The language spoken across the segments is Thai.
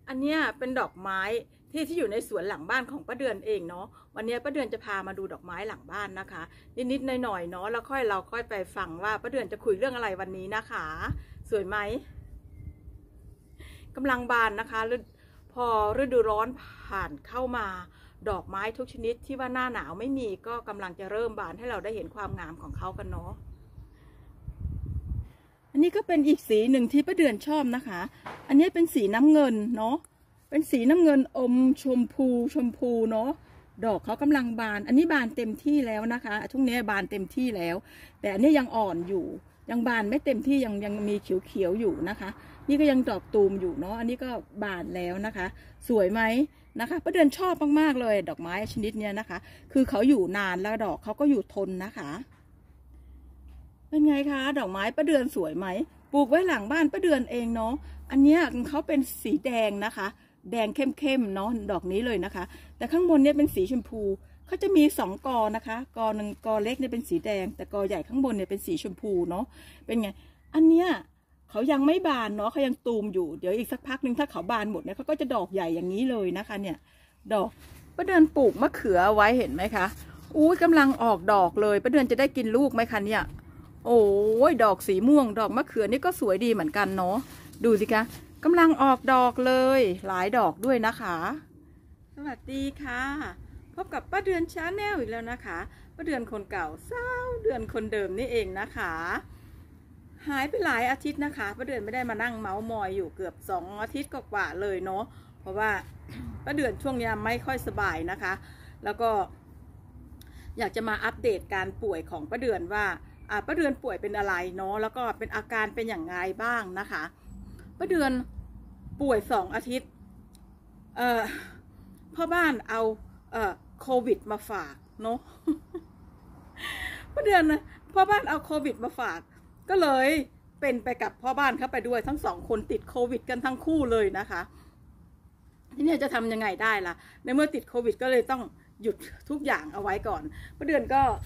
อันเนี้ยเป็นดอกไม้ที่อยู่ในสวนหลังบ้านของป้าเดือนเองเนาะวันนี้ป้าเดือนจะพามาดูดอกไม้หลังบ้านนะคะนิดๆหน่อยๆเนาะแล้วเราค่อยไปฟังว่าป้าเดือนจะคุยเรื่องอะไรวันนี้นะคะสวยไหมกำลังบานนะคะพอฤดูร้อนผ่านเข้ามาดอกไม้ทุกชนิดที่ว่าหน้าหนาวไม่มีก็กำลังจะเริ่มบานให้เราได้เห็นความงามของเขากันเนาะอันนี้ก็เป็นอีกสีหนึ่งที่ป้าเดือนชอบนะคะอันนี้เป็นสีน้ำเงินเนาะเป็นสีน้ำเงินอมชมพูเนาะดอกเขากำลังบานอันนี้บานเต็มที่แล้วนะคะช่วงนี้บานเต็มที่แล้วแต่อันนี้ยังอ่อนอยู่ยังบานไม่เต็มที่ยังมีเขียวอยู่นะคะนี่ก็ยังดอกตูมอยู่เนาะอันนี้ก็บานแล้วนะคะสวยไหมนะคะป้าเดือนชอบมากๆเลยดอกไม้ชนิดนี้นะคะคือเขาอยู่นานแล้วดอกเขาก็อยู่ทนนะคะเป็นไงคะดอกไม้ป้าเดือนสวยไหมปลูกไว้หลังบ้านป้าเดือนเองเนาะอันนี้เขาเป็นสีแดงนะคะแดงเข้มๆเนาะดอกนี้เลยนะคะแต่ข้างบนเนี่ยเป็นสีชมพูเขาจะมี2 กอนะคะกอหนึ่งกอเล็กเนี่ยเป็นสีแดงแต่กอใหญ่ข้างบนเนี่ยเป็นสีชมพูเนาะเป็นไงอันเนี้ยเขายังไม่บานเนาะเขายังตูมอยู่เดี๋ยวอีกสักพักหนึ่งถ้าเขาบานหมดเนี่ยเขาก็จะดอกใหญ่อย่างนี้เลยนะคะเนี่ยดอกป้าเดือนปลูกมะเขือไว้เห็นไหมคะอุ้ยกำลังออกดอกเลยป้าเดือนจะได้กินลูกไหมคะเนี่ยโอ้ยดอกสีม่วงดอกมะเขือนี่ก็สวยดีเหมือนกันเนาะดูสิคะกำลังออกดอกเลยหลายดอกด้วยนะคะสวัสดีค่ะพบกับป้าเดือนชาแนลอีกแล้วนะคะป้าเดือนคนเก่าสาวเดือนคนเดิมนี่เองนะคะหายไปหลายอาทิตย์นะคะป้าเดือนไม่ได้มานั่งเมาส์มอยอยู่เกือบ2 อาทิตย์กว่าๆเลยเนาะเพราะว่าป้าเดือนช่วงนี้ไม่ค่อยสบายนะคะแล้วก็อยากจะมาอัปเดตการป่วยของป้าเดือนว่าป้าเดือนป่วยเป็นอะไรเนาะแล้วก็เป็นอาการเป็นอย่างไรบ้างนะคะป้าเดือนป่วย2 อาทิตย์พ่อบ้านเอาโควิดมาฝากเนาะป้าเดือนนะพ่อบ้านเอาโควิดมาฝากก็เลยเป็นไปกับพ่อบ้านเข้าไปด้วยทั้ง2 คนติดโควิดกันทั้งคู่เลยนะคะทีนี้จะทำยังไงได้ล่ะในเมื่อติดโควิดก็เลยต้องหยุดทุกอย่างเอาไว้ก่อนป้าเดือน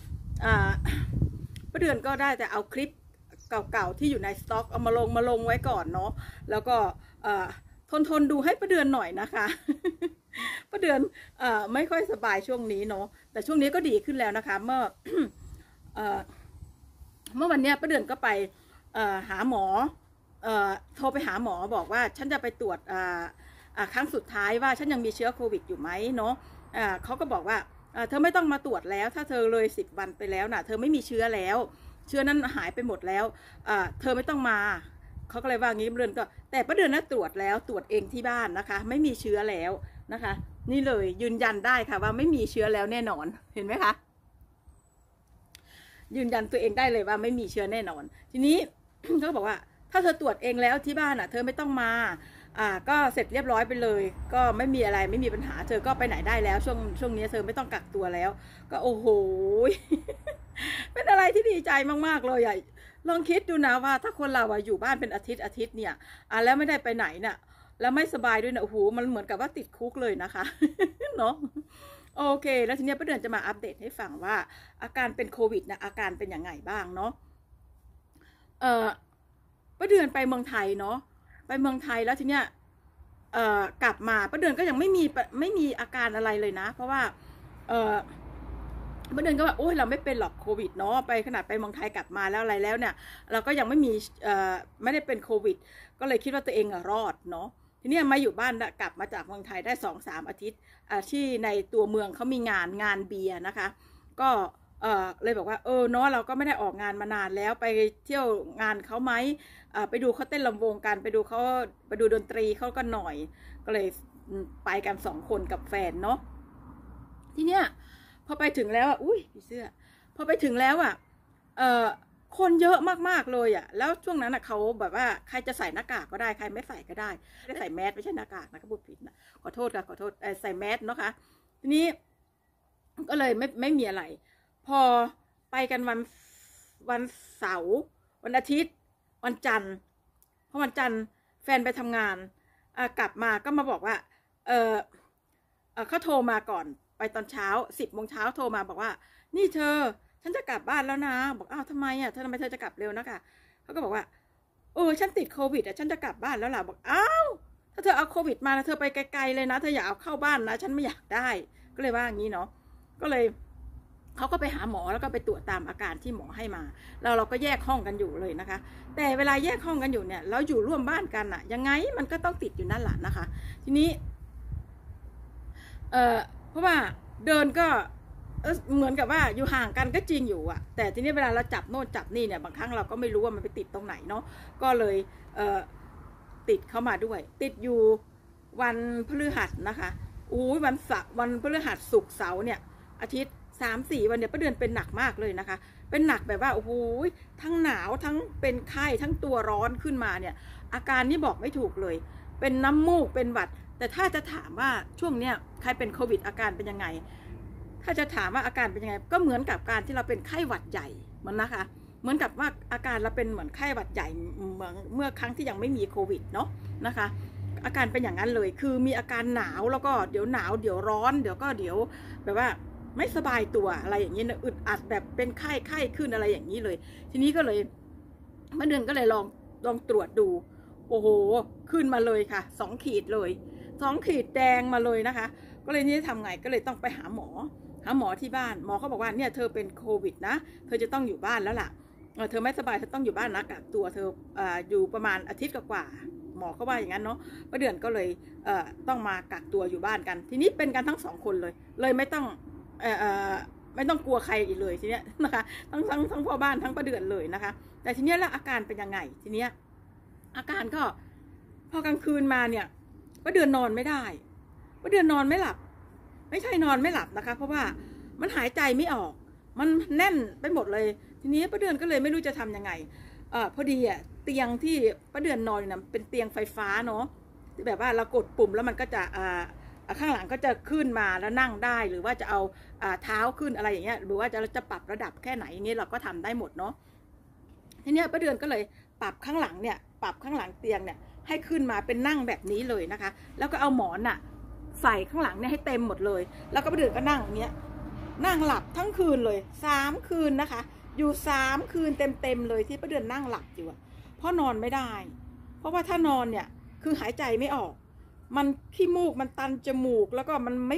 ก็ได้แต่เอาคลิปเก่าๆที่อยู่ในสต็อกเอามาลงไว้ก่อนเนาะแล้วก็ทนดูให้ป้าเดือนหน่อยนะคะป้าเดือนไม่ค่อยสบายช่วงนี้เนาะแต่ช่วงนี้ก็ดีขึ้นแล้วนะคะเมื่อวันนี้ป้าเดือนก็ไปหาหมอโทรไปหาหมอบอกว่าฉันจะไปตรวจครั้งสุดท้ายว่าฉันยังมีเชื้อโควิดอยู่ไหมเนาะเขาก็บอกว่าเธอไม่ต้องมาตรวจแล้วถ้าเธอเลย10 วันไปแล้วนะเธอไม่มีเชื้อแล้วเชื้อนั้นหายไปหมดแล้วเธอไม่ต้องมาเขาก็เลยว่างี้ป้าเดือนก็แต่ป้าเดือนนะตรวจแล้วตรวจเองที่บ้านนะคะไม่มีเชื้อแล้วนะคะนี่เลยยืนยันได้ค่ะว่าไม่มีเชื้อแล้วแน่นอนเห็นไหมคะยืนยันตัวเองได้เลยว่าไม่มีเชื้อแน่นอนทีนี้ เขาบอกว่าถ้าเธอตรวจเองแล้วที่บ้านเธอไม่ต้องมาก็เสร็จเรียบร้อยไปเลยก็ไม่มีอะไรไม่มีปัญหาเธอก็ไปไหนได้แล้วช่วงนี้เธอไม่ต้องกักตัวแล้วก็โอ้โห เป็นอะไรที่ดีใจมากๆเลยลองคิดดูนะว่าถ้าคนเราอยู่บ้านเป็นอาทิตย์เนี่ยแล้วไม่ได้ไปไหนเนี่ยแล้วไม่สบายด้วยนะโอ้โหมันเหมือนกับว่าติดคุกเลยนะคะ เนาะโอเคแล้วทีนี้ป้าเดือนจะมาอัปเดตให้ฟังว่าอาการเป็นโควิดนะอาการเป็นยังไงบ้างเนาะป้าเดือนไปเมืองไทยเนาะไปเมืองไทยแล้วทีเนี้ยกลับมาป้าเดือนก็ยังไม่มีอาการอะไรเลยนะเพราะว่าป้าเดือนก็ว่าโอ้ยเราไม่เป็นหรอกโควิดเนาะไปขนาดไปเมืองไทยกลับมาแล้วอะไรแล้วเนี่ยเราก็ยังไม่มีไม่ได้เป็นโควิดก็เลยคิดว่าตัวเองรอดเนาะทีนี้มาอยู่บ้านกลับมาจากเมืองไทยได้2-3 อาทิตย์ที่ในตัวเมืองเขามีงานเบียร์นะคะก็เลยบอกว่าเนาะเราก็ไม่ได้ออกงานมานานแล้วไปเที่ยวงานเขาไหมไปดูเขาเต้นลำวงกันไปดูดนตรีเขาก็หน่อยก็เลยไปกัน2 คนกับแฟนเนาะทีเนี้ยพอไปถึงแล้วอุ้ยพี่เสื้อพอไปถึงแล้วคนเยอะมากๆเลยแล้วช่วงนั้นเขาแบบว่าใครจะใส่หน้ากากก็ได้ใครไม่ใส่ก็ได้ไม่ได้ใส่แมสไม่ใช่หน้ากากนะคะพูดผิดนะขอโทษค่ะขอโทษใส่แมสเนาะค่ะทีนี้ก็เลยไม่มีอะไรพอไปกันวันเสาร์วันอาทิตย์วันจันทร์พอวันจันทร์แฟนไปทำงานกลับมาก็มาบอกว่าเขาโทรมาก่อนไปตอนเช้า10 โมงเช้าโทรมาบอกว่านี่เธอฉันจะกลับบ้านแล้วนะบอกอ้าวทำไมเธอจะกลับเร็วนะคะเขาก็บอกว่าฉันติดโควิดฉันจะกลับบ้านแล้วล่ะบอกอ้าวถ้าเธอเอาโควิดมานะเธอไปไกลๆเลยนะเธออย่าเอาเข้าบ้านนะฉันไม่อยากได้ก็เลยว่าอย่างนี้เนาะก็เลยเขาก็ไปหาหมอแล้วก็ไปตรวจตามอาการที่หมอให้มาแล้วเราก็แยกห้องกันอยู่เลยนะคะแต่เวลาแยกห้องกันอยู่เนี่ยเราอยู่ร่วมบ้านกันอะยังไงมันก็ต้องติดอยู่นั่นแหละนะคะทีนี้เพราะว่าเดินก็เหมือนกับว่าอยู่ห่างกันก็จริงอยู่อะแต่ทีนี้เวลาเราจับโน่นจับนี่เนี่ยบางครั้งเราก็ไม่รู้ว่ามันไปติดตรงไหนเนาะก็เลยติดเข้ามาด้วยติดอยู่วันพฤหัสนะคะวันพฤหัสศุกร์เสาร์เนี่ยอาทิตย์3-4 วันเนี่ยป้าเดือนเป็นหนักมากเลยนะคะเป็นหนักแบบว่าโอ้โหทั้งหนาวทั้งเป็นไข้ทั้งตัวร้อนขึ้นมาเนี่ยอาการนี่บอกไม่ถูกเลยเป็นน้ำมูกเป็นหวัดแต่ถ้าจะถามว่าช่วงเนี้ยใครเป็นโควิดอาการเป็นยังไงถ้าจะถามว่าอาการเป็นยังไงก็เหมือนกับการที่เราเป็นไข้หวัดใหญ่มันนะคะเหมือนกับว่าอาการเราเป็นเหมือนไข้หวัดใหญ่เมื่อครั้งที่ยังไม่มีโควิดเนาะนะคะอาการเป็นอย่างนั้นเลยคือมีอาการหนาวแล้วก็เดี๋ยวหนาวเดี๋ยวร้อนเดี๋ยวแบบว่าไม่สบายตัวอะไรอย่างนี้นะอึดอัดแบบเป็นไข้ขึ้นอะไรอย่างนี้เลยทีนี้ก็เลยเมื่อเดือนก็เลยลองตรวจดูโอ้โหขึ้นมาเลยค่ะ2 ขีดเลย2 ขีดแดงมาเลยนะคะก็เลยนี่ทำไงก็เลยต้องไปหาหมอที่บ้านหมอเขาบอกว่าเนี่ยเธอเป็นโควิดนะเธอจะต้องอยู่บ้านแล้วล่ะเธอไม่สบายเธอต้องอยู่บ้านนะกักตัวเธออยู่ประมาณอาทิตย์กว่าหมอเขาว่าอย่างนั้นเนาะป้าเดือนก็เลยต้องมากักตัวอยู่บ้านกันทีนี้เป็นกันทั้ง2 คนเลยไม่ต้องกลัวใครอีกเลยทีเนี้ยนะคะทั้งพ่อบ้านทั้งป้าเดือนเลยนะคะแต่ทีเนี้ยแล้วอาการเป็นยังไงทีเนี้ยอาการก็พอกลางคืนมาเนี่ยป้าเดือนนอนไม่ได้ป้าเดือนนอนไม่หลับไม่ใช่นอนไม่หลับนะคะเพราะว่ามันหายใจไม่ออกมันแน่นไปหมดเลยทีนี้ป้าเดือนก็เลยไม่รู้จะทำยังไงพอดีเตียงที่ป้าเดือนนอนนะเป็นเตียงไฟฟ้าเนาะที่แบบว่าเรากดปุ่มแล้วมันก็จะข้างหลังก็จะขึ้นมาแล้วนั่งได้หรือว่าจะเอาเท้าขึ้นอะไรอย่างเงี้ยหรือว่าจะปรับระดับแค่ไหนอย่างเงี้ยเราก็ทำได้หมดเนาะทีเนี้ยป้าเดือนก็เลยปรับข้างหลังเนี่ยปรับข้างหลังเตียงเนี่ยให้ขึ้นมาเป็นนั่งแบบนี้เลยนะคะแล้วก็เอาหมอนใส่ข้างหลังเนี่ยให้เต็มหมดเลยแล้วก็ป้าเดือนก็นั่งอย่างเงี้ยนั่งหลับทั้งคืนเลย3 คืนนะคะอยู่3 คืนเต็มเลยที่ป้าเดือนนั่งหลับอยู่เพราะนอนไม่ได้เพราะว่าถ้านอนเนี่ยคือหายใจไม่ออกมันขี้มูกมันตันจมูกแล้วก็มันไม่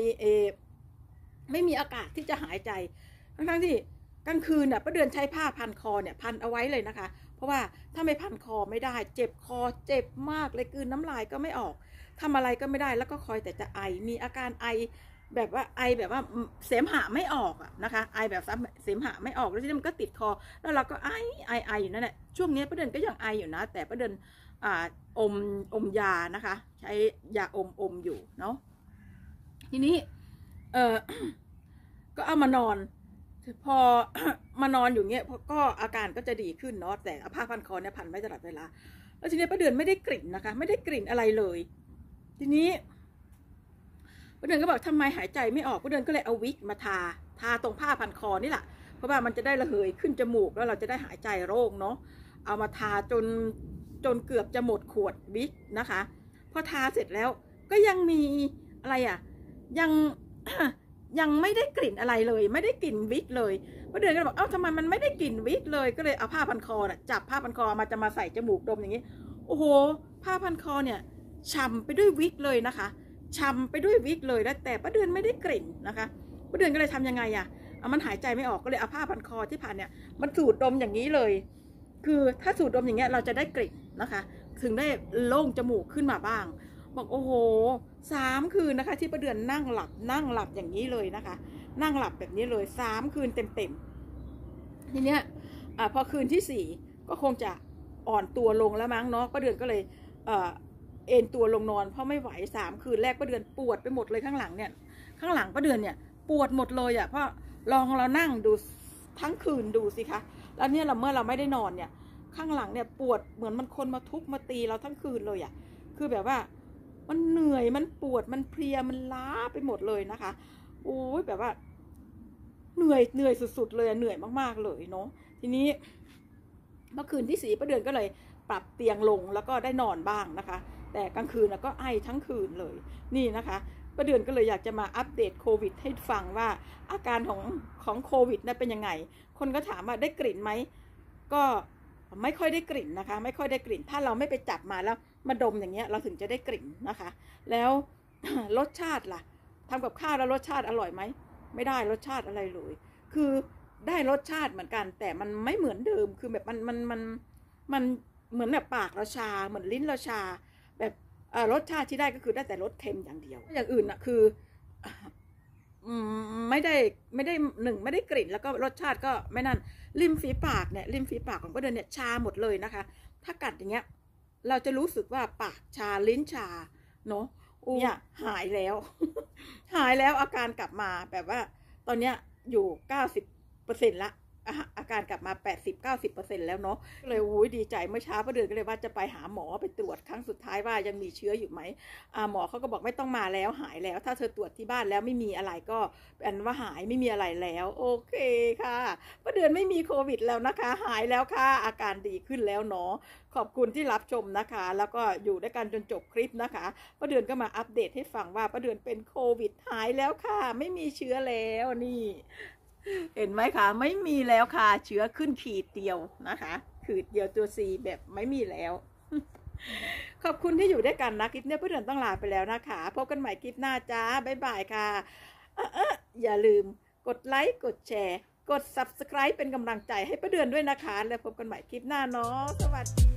มีอากาศที่จะหายใจทั้งที่กลางคืนป้าเดือนใช้ผ้าพันคอเนี่ยพันเอาไว้เลยนะคะเพราะว่าถ้าไม่พันคอไม่ได้เจ็บคอเจ็บมากเลยกลืนน้ำลายก็ไม่ออกทำอะไรก็ไม่ได้แล้วก็คอยแต่จะไอมีอาการไอแบบว่าเสมหะไม่ออกนะคะไอแบบเสมหะไม่ออกแล้วทีนี้มันก็ติดคอแล้วเราก็ไออยู่นั่นแหละช่วงนี้ป้าเดือนก็ยังไออยู่นะแต่ป้าเดือนอมยานะคะใช้ยาอมอยู่เนาะทีนี้ก็เอามานอนพอ มานอนอยู่เงี้ยก็อาการก็จะดีขึ้นเนาะแต่ผ้าพันคอเนี่ยพันไว้ตลอดเวลาแล้วทีนี้ป้าเดือนไม่ได้กลิ่นนะคะไม่ได้กลิ่นอะไรเลยทีนี้ป้าเดือนก็บอกทำไมหายใจไม่ออกป้าเดือนก็เลยเอาวิกมาทาตรงผ้าพันคอนี่แหละเพราะว่ามันจะได้ระเหยขึ้นจมูกแล้วเราจะได้หายใจโล่งเนาะเอามาทาจนเกือบจะหมดขวดวิกนะคะพอทาเสร็จแล้วก็ยังมีอะไรยังไม่ได้กลิ่นอะไรเลยไม่ได้กลิ่นวิกเลยป้าเดือนก็บอกเอ้าทำไมมันไม่ได้กลิ่นวิกเลยก็เลยเอาผ้าพันคอจับผ้าพันคอจะมาใส่จมูกดมอย่างนี้โอ้โหผ้าพันคอเนี่ยฉ่ำไปด้วยวิกเลยนะคะฉ่ำไปด้วยวิกเลยแล้วแต่ป้าเดือนไม่ได้กลิ่นนะคะป้าเดือนก็เลยทำยังไงมันหายใจไม่ออกก็เลยเอาผ้าพันคอที่พันเนี่ยมันสูดดมอย่างนี้เลยคือถ้าสูดดมอย่างเงี้ยเราจะได้กลิ่นนะคะถึงได้โล่งจมูกขึ้นมาบ้างบอกโอ้โห3 คืนนะคะที่ป้าเดือนนั่งหลับอย่างนี้เลยนะคะนั่งหลับแบบนี้เลย3 คืนเต็มทีเนี้ยพอคืนที่4ก็คงจะอ่อนตัวลงแล้วมั้งเนาะป้าเดือนก็เลยเอนตัวลงนอนเพราะไม่ไหว3 คืนแรกป้าเดือนปวดไปหมดเลยข้างหลังเนี่ยข้างหลังป้าเดือนเนี่ยปวดหมดเลยเพราะเรานั่งดูทั้งคืนดูสิคะแล้วเนี่ยเมื่อเราไม่ได้นอนเนี่ยข้างหลังเนี่ยปวดเหมือนมันคนมาทุบมาตีเราทั้งคืนเลยคือแบบว่ามันเหนื่อยมันปวดมันเพลียมันล้าไปหมดเลยนะคะโอ้ยแบบว่าเหนื่อยสุดๆเลยเหนื่อยมากๆเลยเนาะทีนี้เมื่อคืนที่4ป้าเดือนก็เลยปรับเตียงลงแล้วก็ได้นอนบ้างนะคะแต่กลางคืนก็ไอทั้งคืนเลยนี่นะคะป้าเดือนก็เลยอยากจะมาอัปเดตโควิดให้ฟังว่าอาการของโควิดนั้นเป็นยังไงคนก็ถามว่าได้กลิ่นไหมก็ไม่ค่อยได้กลิ่นนะคะไม่ค่อยได้กลิ่นถ้าเราไม่ไปจับมาแล้วมาดมอย่างเงี้ยเราถึงจะได้กลิ่นนะคะ แล้ว รสชาติล่ะทำกับข้าวแล้วรสชาติอร่อยไหมไม่ได้รสชาติอะไรเลยคือได้รสชาติเหมือนกันแต่มันไม่เหมือนเดิมคือแบบมันเหมือนแบบปากเราชาเหมือนลิ้นเราชาแบบรสชาติที่ได้ก็คือได้แต่รสเค็มอย่างเดียวอย่างอื่นอะคือไม่ได้หนึ่งไม่ได้กลิ่นแล้วก็รสชาติก็ไม่นั่นริมฝีปากเนี่ยริมฝีปากของป้าเดือนเนี่ยชาหมดเลยนะคะถ้ากัดอย่างเงี้ยเราจะรู้สึกว่าปากชาลิ้นชาเนาะเนี่ยหายแล้ว หายแล้วอาการกลับมาแบบว่าตอนเนี้ยอยู่90%ละอาการกลับมา80-90%แล้วเนาะเลยโอ้ยดีใจเมื่อเช้าป้าเดือนก็เลยว่าจะไปหาหมอไปตรวจครั้งสุดท้ายว่ายังมีเชื้ออยู่ไหมหมอเขาก็บอกไม่ต้องมาแล้วหายแล้วถ้าเธอตรวจที่บ้านแล้วไม่มีอะไรก็เป็นว่าหายไม่มีอะไรแล้วโอเคค่ะป้าเดือนไม่มีโควิดแล้วนะคะหายแล้วค่ะอาการดีขึ้นแล้วเนาะขอบคุณที่รับชมนะคะแล้วก็อยู่ด้วยกันจนจบคลิปนะคะป้าเดือนก็มาอัปเดตให้ฟังว่าป้าเดือนเป็นโควิดหายแล้วค่ะไม่มีเชื้อแล้วนี่เห็นไหมคะไม่มีแล้วค่ะเชื้อขึ้นขีดเดียวนะคะขีดเดียวตัว C แบบไม่มีแล้ว ขอบคุณที่อยู่ด้วยกันนะคลิปนี้ป้าเดือนต้องลาไปแล้วนะคะพบกันใหม่คลิปหน้าจ้าบ๊ายบายค่ะอย่าลืมกดไลค์กดแชร์กด Subscribe เป็นกำลังใจให้ป้าเดือนด้วยนะคะแล้วพบกันใหม่คลิปหน้าเนาะสวัสดี